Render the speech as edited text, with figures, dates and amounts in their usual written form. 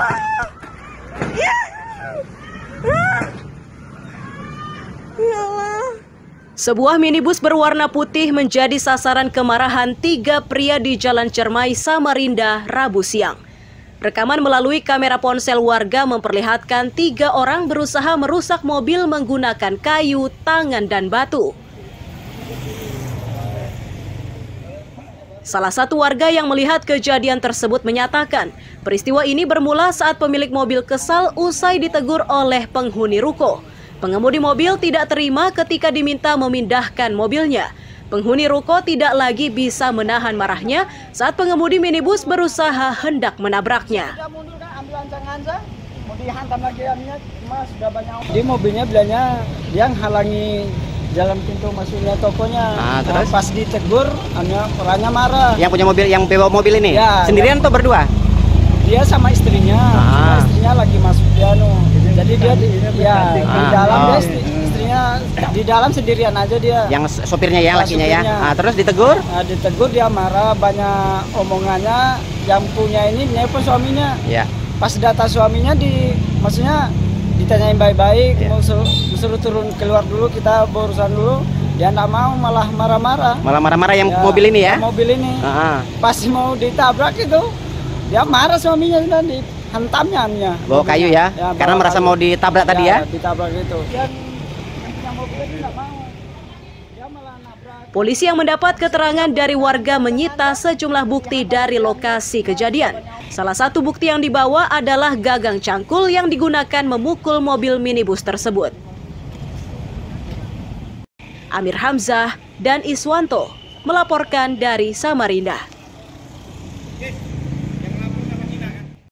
Sebuah minibus berwarna putih menjadi sasaran kemarahan 3 pria di Jalan Cermai, Samarinda, Rabu siang. Rekaman melalui kamera ponsel warga memperlihatkan 3 orang berusaha merusak mobil menggunakan kayu, tangan, dan batu. Salah satu warga yang melihat kejadian tersebut menyatakan, peristiwa ini bermula saat pemilik mobil kesal usai ditegur oleh penghuni ruko. Pengemudi mobil tidak terima ketika diminta memindahkan mobilnya. Penghuni ruko tidak lagi bisa menahan marahnya saat pengemudi minibus berusaha hendak menabraknya. Di mobilnya bilangnya dia halangi jalan pintu masuknya tokonya. Terus pas ditegur, orangnya marah. Yang punya mobil, yang bawa mobil ini, ya, sendirian atau berdua? Dia sama istrinya, istrinya lagi masuk piano. Jadi dia di dalam, istrinya di dalam sendirian aja dia. Yang sopirnya ya, lakinya ya. Terus ditegur? Ditegur, dia marah, banyak omongannya. Yang punya ini nelpon suaminya. Ya. Pas data suaminya maksudnya ditanyain baik-baik, mau suruh turun keluar dulu, kita berurusan dulu. Dia nggak mau, malah marah-marah. Malah marah-marah yang mobil ini ya? Mobil ini. Pas mau ditabrak itu, dia marah suaminya, dan dihantamnya. Bawa kayu ya? Karena merasa kayu. Mau ditabrak tadi ya? Ditabrak itu. Yang mobil ini nggak mau. Dia malah nabrak. Polisi yang mendapat keterangan dari warga menyita sejumlah bukti dari lokasi kejadian. Salah satu bukti yang dibawa adalah gagang cangkul yang digunakan memukul mobil minibus tersebut. Amir Hamzah dan Iswanto melaporkan dari Samarinda.